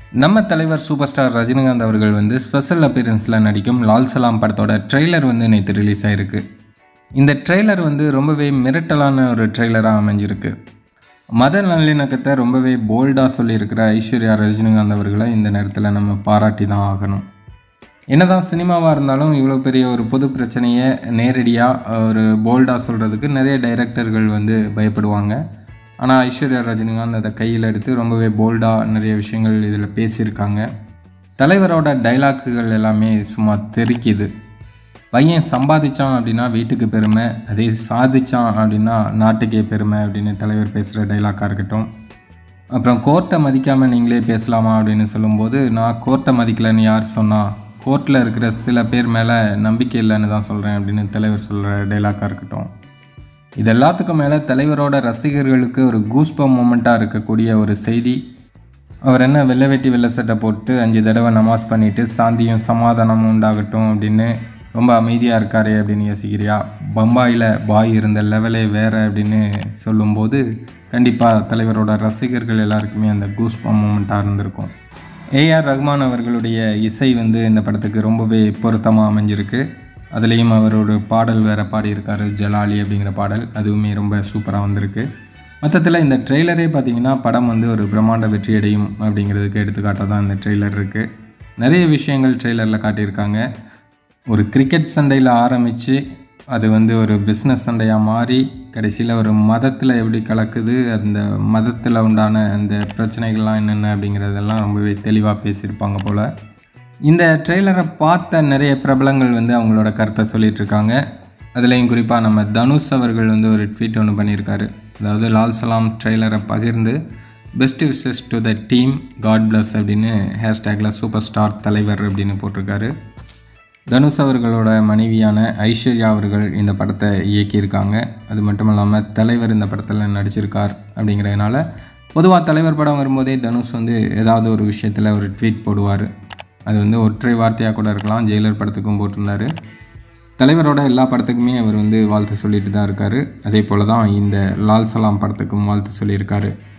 நம்ம தலைவர் super star Rajinikanth அவர்கள் வந்து ஸ்பெஷல் அப்பியரன்ஸில் நடிக்கும் லால் சலாம் படத்தோட ட்ரெய்லர் வந்து நேற்று ரிலீஸ் ஆகிருக்கு. இந்த ட்ரெய்லர் வந்து ரொம்பவே மிரட்டலான ஒரு ட்ரெய்லராக அமைஞ்சிருக்கு. மத நல்லிணக்கத்தை ரொம்பவே போல்டாக சொல்லியிருக்கிற ஐஸ்வர்யா ரஜினிகாந்த் அவர்களை இந்த நேரத்தில் நம்ம பாராட்டி தான் ஆகணும். என்னதான் சினிமாவாக இருந்தாலும் இவ்வளோ பெரிய ஒரு பொது பிரச்சனையை நேரடியாக ஒரு போல்டாக சொல்கிறதுக்கு நிறைய டைரக்டர்கள் வந்து பயப்படுவாங்க. ஆனால் ஐஸ்வர்யா ரஜினிகாந்த் அதை கையில் எடுத்து ரொம்பவே போல்டாக நிறைய விஷயங்கள் இதில் பேசியிருக்காங்க. தலைவரோட டைலாக்குகள் எல்லாமே சும்மா தெறிக்குது. பையன் சம்பாதிச்சான் அப்படின்னா வீட்டுக்கு பெருமை, அதே சாதிச்சான் அப்படின்னா நாட்டுக்கே பெருமை அப்படின்னு தலைவர் பேசுகிற டைலாக்காக இருக்கட்டும். அப்புறம் கோர்ட்டை மதிக்காமல் நீங்களே பேசலாமா அப்படின்னு சொல்லும்போது, நான் கோர்ட்டை மதிக்கலைன்னு யார் சொன்னால், கோர்ட்டில் இருக்கிற சில பேர் மேலே நம்பிக்கை இல்லைன்னு தான் சொல்கிறேன் அப்படின்னு தலைவர் சொல்கிற டைலாக்காக இருக்கட்டும். இது எல்லாத்துக்கும் மேலே தலைவரோட ரசிகர்களுக்கு ஒரு கூஸ்பம் மூமெண்ட்டாக இருக்கக்கூடிய ஒரு செய்தி. அவர் என்ன வெள்ளை வேட்டி வெள்ளை சட்டை போட்டு 5 தடவை நமாஸ் பண்ணிவிட்டு சாந்தியும் சமாதானமும் உண்டாகட்டும் அப்படின்னு ரொம்ப அமைதியாக இருக்காரே அப்படின்னு யோசிக்கிறியா? பம்பாயில் பாய் இருந்த லெவலே வேறு அப்படின்னு சொல்லும்போது கண்டிப்பாக தலைவரோட ரசிகர்கள் எல்லாருக்குமே அந்த கூஸ்பம் மூமெண்ட்டாக இருந்திருக்கும். ஏஆர் ரஹ்மான் அவர்களுடைய இசை வந்து இந்த படத்துக்கு ரொம்பவே பொருத்தமாக அமைஞ்சிருக்கு. அதுலேயும் அவரோட பாடல் வேறு பாடியிருக்காரு, ஜலாலி அப்படிங்கிற பாடல். அதுவுமே ரொம்ப சூப்பராக வந்திருக்கு. மொத்தத்தில் இந்த ட்ரெய்லரே பார்த்திங்கன்னா படம் வந்து ஒரு பிரம்மாண்ட வெற்றியடையும் அப்படிங்கிறதுக்கு எடுத்துக்காட்டாக தான் இந்த ட்ரெய்லர் இருக்குது. நிறைய விஷயங்கள் ட்ரெய்லரில் காட்டியிருக்காங்க. ஒரு கிரிக்கெட் சண்டையில் ஆரம்பித்து அது வந்து ஒரு பிஸ்னஸ் சண்டையாக மாறி கடைசியில் ஒரு மதத்தில் எப்படி கலக்குது, அந்த மதத்தில் உண்டான அந்த பிரச்சனைகள்லாம் என்னென்ன அப்படிங்கிறதெல்லாம் ரொம்பவே தெளிவாக பேசியிருப்பாங்க போல். இந்த ட்ரெய்லரை பார்த்த நிறைய பிரபலங்கள் வந்து அவங்களோட கருத்தை சொல்லிகிட்ருக்காங்க. அதுலேயும் குறிப்பாக நம்ம தனுஷ் அவர்கள் வந்து ஒரு ட்வீட் ஒன்று பண்ணியிருக்காரு. அதாவது லால் சலாம் ட்ரெய்லரை பகிர்ந்து best wishes to the team, God bless அப்படின்னு ஹேஷ்டேக்கில் சூப்பர் ஸ்டார் தலைவர் அப்படின்னு போட்டிருக்காரு. தனுஷ் அவர்களோட மனைவியான ஐஸ்வர்யா அவர்கள் இந்த படத்தை இயக்கியிருக்காங்க. அது மட்டும் இல்லாமல் தலைவர் இந்த படத்தில் நடிச்சிருக்கார். அப்படிங்கிறதுனால பொதுவாக தலைவர் படம் வரும்போதே தனுஷ் வந்து ஏதாவது ஒரு விஷயத்தில் ஒரு ட்வீட் போடுவார். அது வந்து ஒற்றை வார்த்தையாக கூட இருக்கலாம். ஜெயிலர் படத்துக்கும் போட்டிருந்தார். தலைவரோட எல்லா படத்துக்குமே அவர் வந்து வாழ்த்து சொல்லிட்டு தான் இருக்கார். அதே போல் தான் இந்த லால் சலாம் படத்துக்கும் வாழ்த்து சொல்லியிருக்காரு.